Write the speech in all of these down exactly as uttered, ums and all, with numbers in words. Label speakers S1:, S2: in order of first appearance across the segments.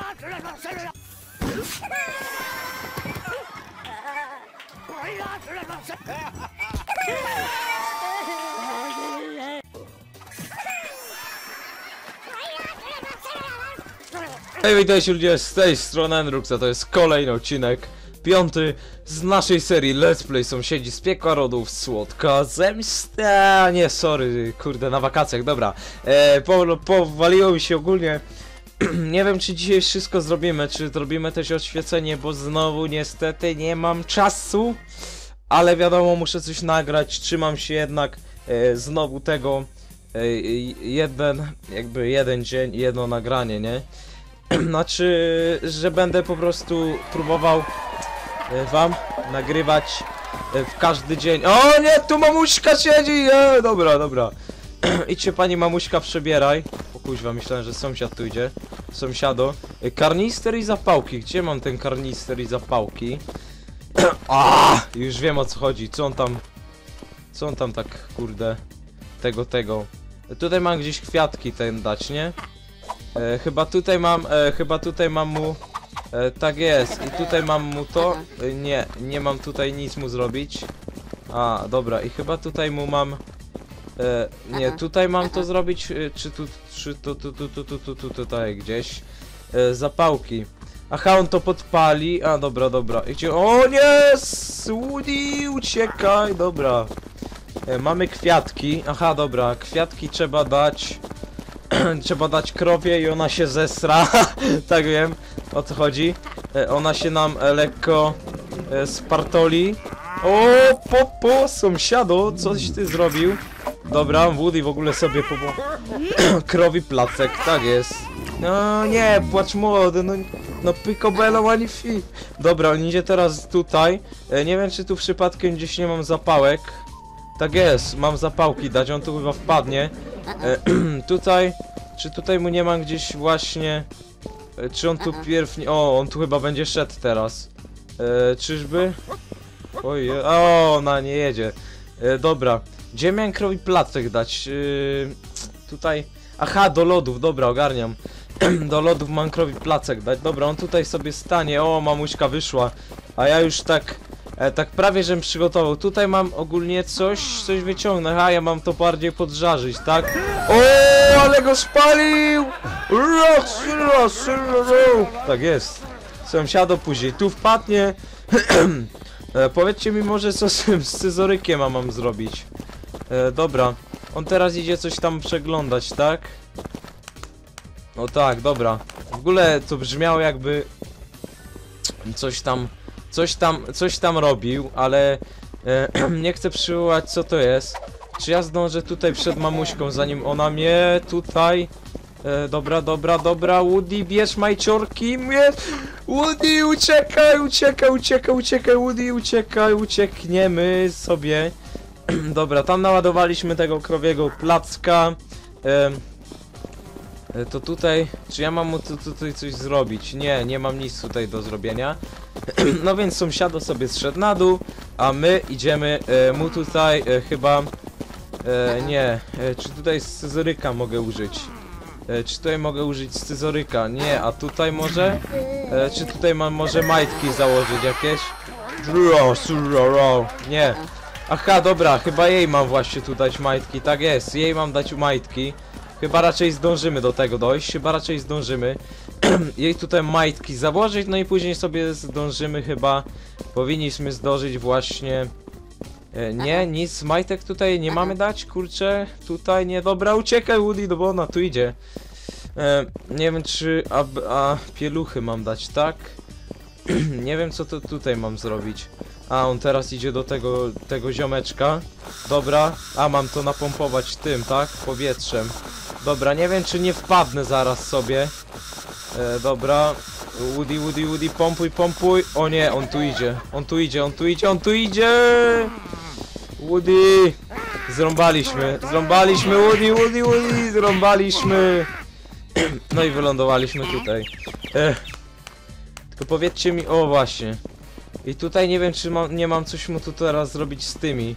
S1: Hej, witajcie ludzie, z tej strony Enruxa, to jest kolejny odcinek, piąty z naszej serii Let's Play Sąsiedzi z Piekła Rodów, Słodka Zemsta. Nie, sorry, kurde, na wakacjach, dobra. E, po, powaliło mi się ogólnie. Nie wiem, czy dzisiaj wszystko zrobimy, czy zrobimy też oświecenie, bo znowu niestety nie mam czasu. Ale wiadomo, muszę coś nagrać, trzymam się jednak e, znowu tego, e, jeden, jakby jeden dzień, jedno nagranie, nie? Znaczy, że będę po prostu próbował e, wam nagrywać e, w każdy dzień. O nie, tu mamuśka siedzi! E, dobra, dobra. Idźcie pani mamuśka, przebieraj. O kuźwa, myślałem, że sąsiad tu idzie. Sąsiado. E, karnister i zapałki. Gdzie mam ten karnister i zapałki? A, już wiem, o co chodzi. Co on tam... Co on tam tak, kurde... Tego, tego. E, tutaj mam gdzieś kwiatki ten dać, nie? E, chyba tutaj mam, e, chyba tutaj mam mu, e, tak jest, i tutaj mam mu to, e, nie, nie mam tutaj nic mu zrobić. A, dobra, i chyba tutaj mu mam, e, nie, tutaj mam to zrobić, e, czy tu, czy tu, tu, tu, tu, tu, tu, tu, tutaj gdzieś, e, zapałki. Aha, on to podpali, a dobra, dobra, i gdzie, o nie, Woody, uciekaj, dobra. E, mamy kwiatki, aha, dobra, kwiatki trzeba dać. Trzeba dać krowie i ona się zesra. Tak wiem, o co chodzi. E, ona się nam e, lekko e, spartoli. O, po, po, sąsiado, coś ty zrobił. Dobra, Woody w ogóle sobie po... Krowi placek, tak jest. No nie, płacz młody, no, no picobello magnifique. Dobra, on idzie teraz tutaj. E, nie wiem, czy tu przypadkiem gdzieś nie mam zapałek. Tak jest, mam zapałki dać, on tu chyba wpadnie. E, tutaj, czy tutaj mu nie ma gdzieś właśnie... E, czy on tu pierw... Nie, o, on tu chyba będzie szedł teraz. E, czyżby? Oj, o, ona nie jedzie. E, dobra, gdzie miałem krowi placek dać? E, tutaj... Aha, do lodów, dobra, ogarniam. Do lodów mam krowi placek dać. Dobra, on tutaj sobie stanie. O, mamuśka wyszła. A ja już tak... E, tak prawie, żem przygotował. Tutaj mam ogólnie coś, coś wyciągnę. A ja mam to bardziej podżarzyć, tak? O, ale go spalił! Raz, raz, raz. Tak jest. Sąsiado później tu wpadnie. e, powiedzcie mi może, co z tym scyzorykiem mam, mam zrobić. E, dobra. On teraz idzie coś tam przeglądać, tak? O tak, dobra. W ogóle to brzmiało jakby... Coś tam... Coś tam, coś tam robił, ale e, nie chcę przywołać, co to jest. Czy ja zdążę tutaj przed mamuśką, zanim ona mnie tutaj... E, dobra, dobra, dobra, Woody, bierz majciorki, mnie... Woody, uciekaj, uciekaj, uciekaj, uciekaj, Woody, uciekaj, uciekniemy sobie. Dobra, tam naładowaliśmy tego krowiego placka. E, To tutaj, czy ja mam mu tu, tutaj coś zrobić? Nie, nie mam nic tutaj do zrobienia. No więc sąsiado sobie zszedł na dół, a my idziemy e, mu tutaj e, chyba... E, nie, e, czy tutaj scyzoryka mogę użyć? E, czy tutaj mogę użyć scyzoryka? Nie, a tutaj może? E, czy tutaj mam może majtki założyć jakieś? Nie. Aha, dobra, chyba jej mam właśnie tu dać majtki, tak jest, jej mam dać majtki. Chyba raczej zdążymy do tego dojść, chyba raczej zdążymy. Jej tutaj majtki założyć, no i później sobie zdążymy chyba... Powinniśmy zdążyć właśnie... E, nie, nic majtek tutaj nie mamy dać, kurczę. Tutaj nie, dobra, uciekaj Woody, no bo ona tu idzie. E, nie wiem czy... A, a pieluchy mam dać, tak? Nie wiem co to tutaj mam zrobić. A, on teraz idzie do tego, tego ziomeczka. Dobra, a mam to napompować tym, tak? Powietrzem. Dobra, nie wiem czy nie wpadnę zaraz sobie. E, dobra. Woody, Woody, Woody, pompuj, pompuj. O nie, on tu idzie. On tu idzie, on tu idzie, on tu idzie! Woody! Zrąbaliśmy, zrąbaliśmy, Woody, Woody, Woody, zrąbaliśmy! No i wylądowaliśmy tutaj. E, tylko powiedzcie mi, o właśnie. I tutaj nie wiem czy mam, nie mam coś mu tu teraz zrobić z tymi.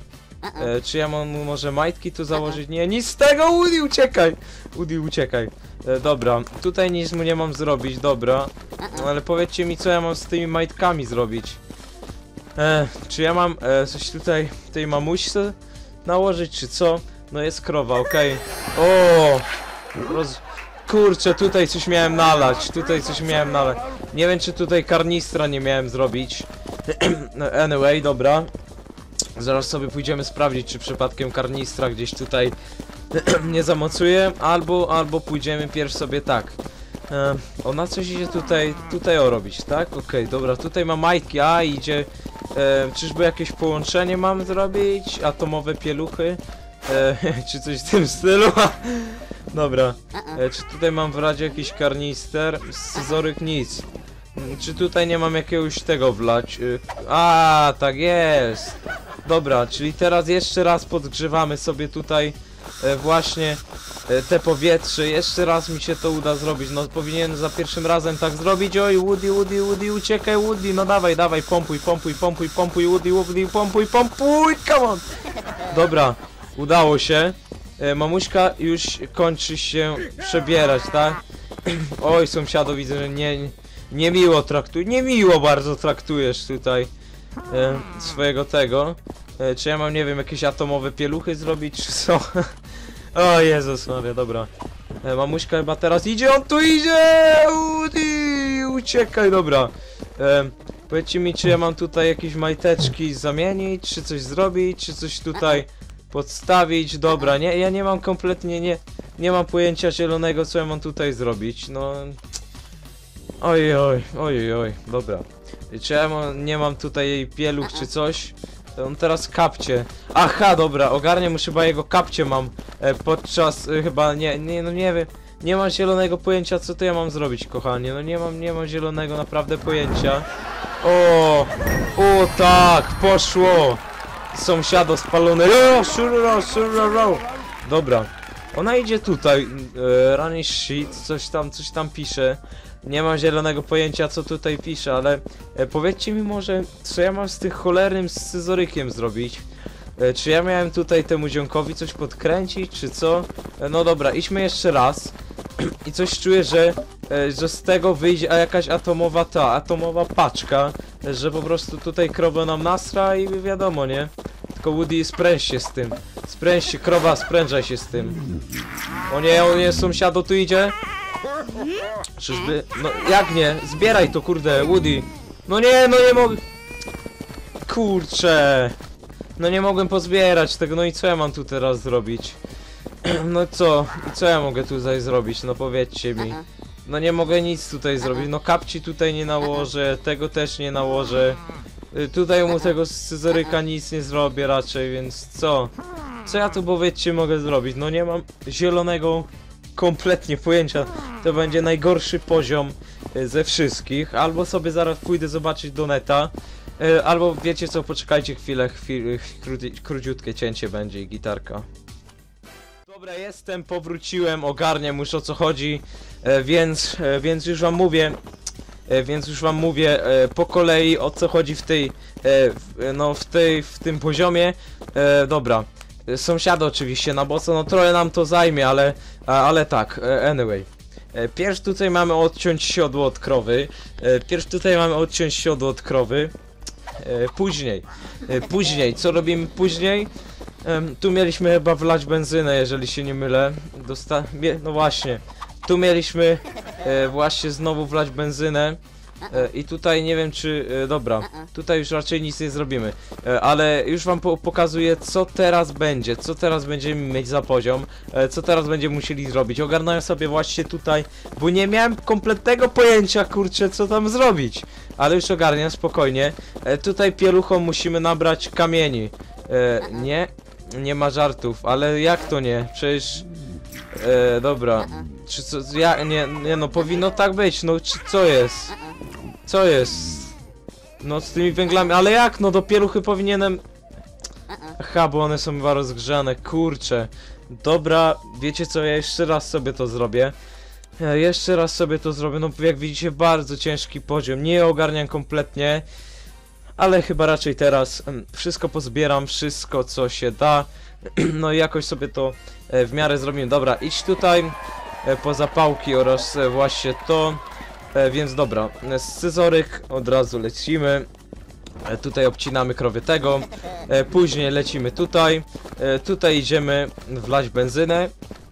S1: E, czy ja mam może majtki tu założyć? Nie, nic z tego, Woody, uciekaj! Woody, uciekaj. E, dobra, tutaj nic mu nie mam zrobić, dobra. Ale powiedzcie mi, co ja mam z tymi majtkami zrobić. E, czy ja mam e, coś tutaj tej mamuśce nałożyć, czy co? No jest krowa, okej. Okay. O! Roz... Kurczę, tutaj coś miałem nalać, tutaj coś miałem nalać. Nie wiem, czy tutaj karnistra nie miałem zrobić. Anyway, dobra. Zaraz sobie pójdziemy sprawdzić, czy przypadkiem karnistra gdzieś tutaj nie zamocuje, albo, albo pójdziemy pierw sobie tak. E, ona coś idzie tutaj, tutaj o robić, tak? Okej, okay, dobra, tutaj ma majtki, a idzie... E, czyżby jakieś połączenie mam zrobić? Atomowe pieluchy? E, czy coś w tym stylu? Dobra, e, czy tutaj mam w razie jakiś karnister? Scyzoryk nic. Czy tutaj nie mam jakiegoś tego wlać? E, a, tak jest! Dobra, czyli teraz jeszcze raz podgrzewamy sobie tutaj e, właśnie e, te powietrze. Jeszcze raz mi się to uda zrobić. No powinien za pierwszym razem tak zrobić. Oj, Woody, Woody, Woody, uciekaj, Woody. No dawaj, dawaj, pompuj, pompuj, pompuj, pompuj, Woody, Woody, pompuj, pompuj, come on! Dobra, udało się. E, mamuśka już kończy się przebierać, tak? Oj, sąsiado, widzę, że nie, niemiło traktujesz, niemiło bardzo traktujesz tutaj e, swojego tego. E, czy ja mam, nie wiem, jakieś atomowe pieluchy zrobić, czy co? O Jezus Maria, dobra. E, mamuśka chyba teraz idzie, on tu idzie! Udi, uciekaj, dobra. E, powiedzcie mi, czy ja mam tutaj jakieś majteczki zamienić, czy coś zrobić, czy coś tutaj podstawić, dobra, nie, ja nie mam kompletnie, nie, nie mam pojęcia zielonego, co ja mam tutaj zrobić, no... Oj, oj, oj, oj, dobra. Czy ja mam, nie mam tutaj jej pieluch, czy coś? On teraz kapcie. Aha, dobra, ogarniam, już chyba jego kapcie mam e, podczas, e, chyba, nie, nie, no nie wiem, nie mam zielonego pojęcia, co to ja mam zrobić, kochanie, no nie mam, nie mam zielonego naprawdę pojęcia. O, o tak, poszło! Sąsiado spalony. O, szurro, szurro. Dobra. Ona idzie tutaj. E, Running sheet, coś tam, coś tam pisze. Nie mam zielonego pojęcia, co tutaj pisze, ale e, powiedzcie mi może, co ja mam z tych cholernym scyzorykiem zrobić. E, czy ja miałem tutaj temu ziomkowi coś podkręcić, czy co? E, no dobra, idźmy jeszcze raz. I coś czuję, że, e, że z tego wyjdzie a jakaś atomowa ta, atomowa paczka, e, że po prostu tutaj krowę nam nasra i wiadomo, nie? Tylko Woody, spręż się z tym. Spręż się, krowa, sprężaj się z tym. O nie, o nie, sąsiado tu idzie. Czyżby? No jak nie? Zbieraj to, kurde, Woody. No nie, no nie mogę. Kurczę. No nie mogłem pozbierać tego, no i co ja mam tu teraz zrobić? No co? I co ja mogę tutaj zrobić? No powiedzcie mi. No nie mogę nic tutaj zrobić, no kapci tutaj nie nałożę, tego też nie nałożę. Y, Tutaj mu tego scyzoryka nic nie zrobię raczej, więc co? Co ja tu powiedzcie mogę zrobić? No nie mam zielonego kompletnie pojęcia. To będzie najgorszy poziom y, ze wszystkich. Albo sobie zaraz pójdę zobaczyć do neta. y, Albo wiecie co, poczekajcie chwilę, chwilę króci, króciutkie cięcie będzie i gitarka. Dobra, jestem, powróciłem, ogarniam już o co chodzi, e, więc, e, więc już wam mówię, e, więc już wam mówię e, po kolei o co chodzi w tej, e, w, no w tej, w tym poziomie. E, dobra, e, sąsiada oczywiście na boso, no trochę nam to zajmie, ale, a, ale tak, e, anyway. E, pierw tutaj mamy odciąć siodło od krowy, e, pierw tutaj mamy odciąć siodło od krowy, e, później, e, później, co robimy później? Um, tu mieliśmy chyba wlać benzynę, jeżeli się nie mylę. Dosta no właśnie. Tu mieliśmy e, właśnie znowu wlać benzynę. E, I tutaj nie wiem czy... E, dobra, tutaj już raczej nic nie zrobimy. E, ale już wam po pokazuję co teraz będzie. Co teraz będziemy mieć za poziom. E, co teraz będziemy musieli zrobić. Ogarnąłem sobie właśnie tutaj, bo nie miałem kompletnego pojęcia, kurczę, co tam zrobić. Ale już ogarniam spokojnie. E, tutaj pieluchą musimy nabrać kamieni. E, nie, nie ma żartów, ale jak to nie? Przecież... E, dobra. Czy co, ja, nie, nie no, powinno tak być, no czy co jest? Co jest? No z tymi węglami, ale jak no, do pieluchy powinienem... Aha, bo one są chyba rozgrzane, kurczę. Dobra, wiecie co, ja jeszcze raz sobie to zrobię. Ja jeszcze raz sobie to zrobię, no jak widzicie bardzo ciężki poziom, nie ogarniam kompletnie. ale chyba raczej teraz em, wszystko pozbieram, wszystko co się da, no i jakoś sobie to e, w miarę zrobimy. Dobra, idź tutaj e, po zapałki oraz e, właśnie to, e, więc dobra, e, scyzoryk, od razu lecimy. E, tutaj obcinamy krowie tego, e, później lecimy tutaj, e, tutaj idziemy wlać benzynę.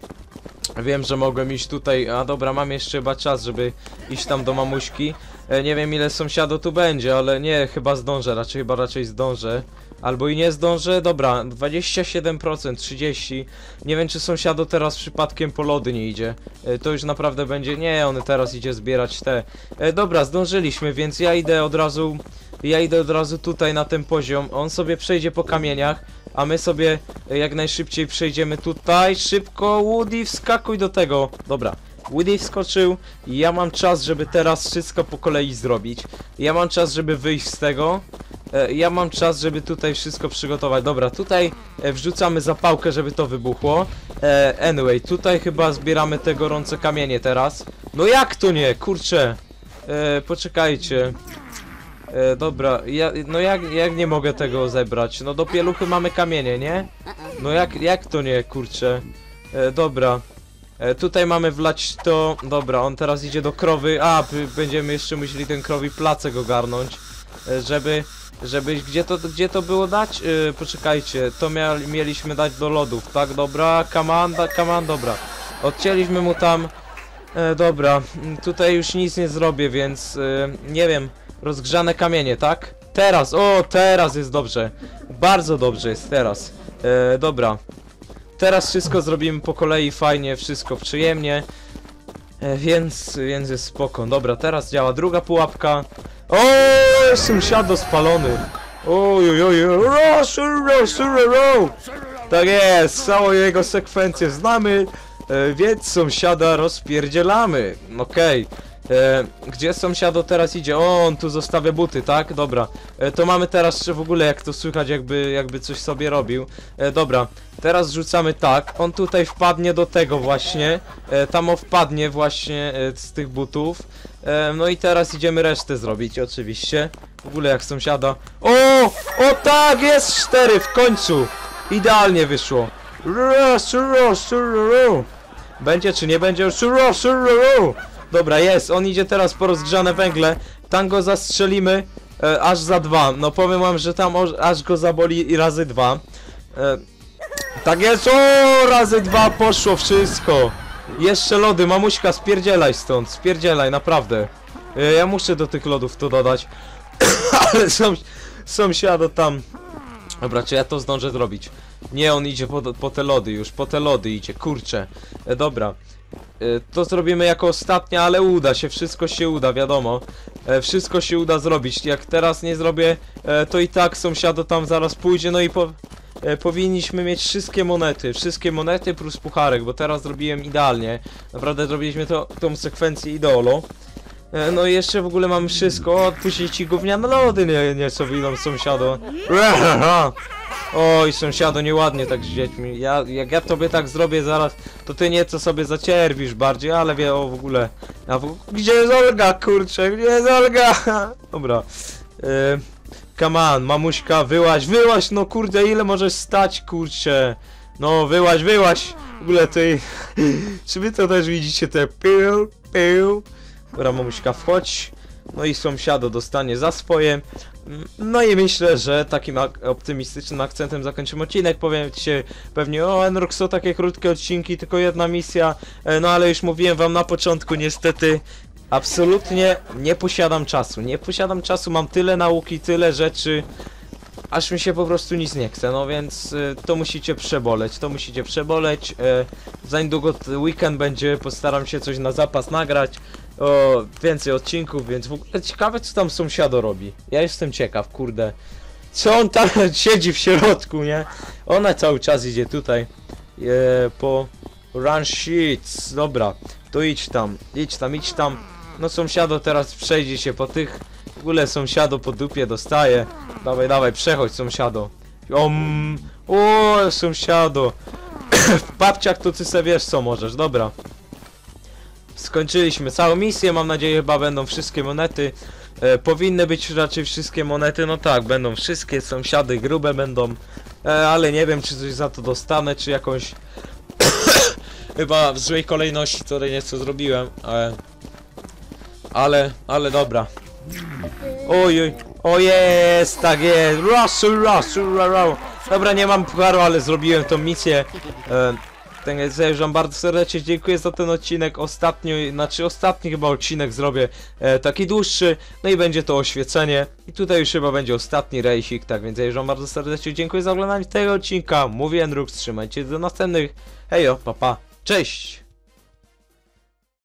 S1: Wiem, że mogłem iść tutaj, a dobra, mam jeszcze chyba czas, żeby iść tam do mamuśki. E, nie wiem ile sąsiadów tu będzie, ale nie, chyba zdążę, raczej chyba raczej zdążę. Albo i nie zdążę, dobra, dwadzieścia siedem procent, trzydzieści procent. Nie wiem czy sąsiadu teraz przypadkiem po lody nie idzie. E, to już naprawdę będzie, nie, on teraz idzie zbierać te. E, dobra, zdążyliśmy, więc ja idę od razu, ja idę od razu tutaj na ten poziom. On sobie przejdzie po kamieniach. A my sobie jak najszybciej przejdziemy tutaj. Szybko, Woody, wskakuj do tego. Dobra, Woody wskoczył i ja mam czas, żeby teraz wszystko po kolei zrobić. Ja mam czas, żeby wyjść z tego. e, Ja mam czas, żeby tutaj wszystko przygotować. Dobra, tutaj e, wrzucamy zapałkę, żeby to wybuchło. e, Anyway, tutaj chyba zbieramy te gorące kamienie teraz. No jak to nie, kurczę. e, Poczekajcie. E, dobra, ja, no jak, jak nie mogę tego zebrać? No do pieluchy mamy kamienie, nie? No jak, jak to nie, kurczę? E, dobra. E, tutaj mamy wlać to... Dobra, on teraz idzie do krowy. A, będziemy jeszcze musieli ten krowi placek ogarnąć. E, żeby... Żeby... Gdzie to, gdzie to było dać? E, poczekajcie, to mia, mieliśmy dać do lodów, tak? Dobra, kamanda, kamand, dobra. Odcięliśmy mu tam... E, dobra, tutaj już nic nie zrobię, więc... E, nie wiem... Rozgrzane kamienie, tak? Teraz, o, teraz jest dobrze. Bardzo dobrze jest teraz. E, dobra. Teraz wszystko zrobimy po kolei, fajnie, wszystko przyjemnie. E, więc, więc jest spoko. Dobra, teraz działa druga pułapka. O, sąsiado spalony. Oj, oj, oj, tak jest, całą jego sekwencję znamy. E, więc sąsiada rozpierdzielamy. Okej. Okay. E, gdzie sąsiado teraz idzie? O, on tu zostawia buty, tak? Dobra. E, to mamy teraz w ogóle jak to słychać, jakby, jakby coś sobie robił. E, dobra. Teraz rzucamy tak. On tutaj wpadnie do tego właśnie. E, tam o wpadnie właśnie e, z tych butów. E, no i teraz idziemy resztę zrobić, oczywiście. W ogóle jak sąsiada. O! O tak! Jest cztery w końcu! Idealnie wyszło. Będzie czy nie będzie? Dobra, jest, on idzie teraz po rozgrzane węgle. Tam go zastrzelimy e, aż za dwa. No powiem wam, że tam o, aż go zaboli i razy dwa. E, tak jest, o, razy dwa poszło wszystko. Jeszcze lody, mamuśka, spierdzielaj stąd, spierdzielaj, naprawdę. E, ja muszę do tych lodów to dodać. Ale są, sąsiado tam. Dobra, czy ja to zdążę zrobić? Nie, on idzie po, po te lody już, po te lody idzie, kurczę. E, dobra. To zrobimy jako ostatnie, ale uda się, wszystko się uda, wiadomo. e, Wszystko się uda zrobić. Jak teraz nie zrobię, e, to i tak sąsiado tam zaraz pójdzie. No i po, e, powinniśmy mieć wszystkie monety. Wszystkie monety plus pucharek, bo teraz zrobiłem idealnie. Naprawdę zrobiliśmy to, tą sekwencję ideolo. e, No i jeszcze w ogóle mamy wszystko. Odpuścić ci gówniane lody, nie, nie co widzą sąsiado. Oj, sąsiado, nieładnie tak z dziećmi. Ja, jak ja tobie tak zrobię zaraz, to ty nieco sobie zacierpisz bardziej, ale wie o w ogóle. A w, gdzie jest Olga, kurczę? Gdzie jest Olga? Dobra. Yy, come on, mamuśka, wyłaź, wyłaź, no kurde, ile możesz stać, kurczę? No, wyłaź, wyłaź. W ogóle ty. Czy wy to też widzicie te pył, pył? Dobra, mamuśka, wchodź. No i sąsiado dostanie za swoje. No i myślę, że takim ak optymistycznym akcentem zakończymy odcinek. Powiem ci pewnie, o Enrox, są takie krótkie odcinki, tylko jedna misja. e, No ale już mówiłem wam na początku, niestety absolutnie nie posiadam czasu. Nie posiadam czasu, mam tyle nauki, tyle rzeczy, aż mi się po prostu nic nie chce. No więc y, to musicie przeboleć, to musicie przeboleć. y, Za niedługo weekend będzie, postaram się coś na zapas nagrać. O, więcej odcinków, więc w ogóle ciekawe co tam sąsiado robi. Ja jestem ciekaw, kurde. Co on tam siedzi w środku, nie? Ona cały czas idzie tutaj. e, Po run sheets. Dobra, to idź tam, idź tam, idź tam. No sąsiado teraz przejdzie się po tych. W ogóle sąsiado po dupie dostaje. Dawaj, dawaj, przechodź sąsiado. Om, o, sąsiado. W papciach to ty se wiesz co możesz, dobra. Skończyliśmy całą misję, mam nadzieję chyba będą wszystkie monety. E, powinny być raczej wszystkie monety, no tak, będą wszystkie, sąsiady grube będą, e, ale nie wiem czy coś za to dostanę, czy jakąś chyba w złej kolejności to nieco zrobiłem, e, ale, ale dobra. Oj, oj, o jest, tak jest, Russell, Russell, Russell. Dobra, nie mam pucharu, ale zrobiłem tą misję. E, Tak, zajeżdżam bardzo serdecznie, dziękuję za ten odcinek, ostatni, znaczy ostatni chyba odcinek zrobię e, taki dłuższy, no i będzie to oświecenie i tutaj już chyba będzie ostatni rejsik, tak więc zajeżdżam bardzo serdecznie, dziękuję za oglądanie tego odcinka, mówię Enrux, trzymajcie się do następnych, hejo, papa, cześć!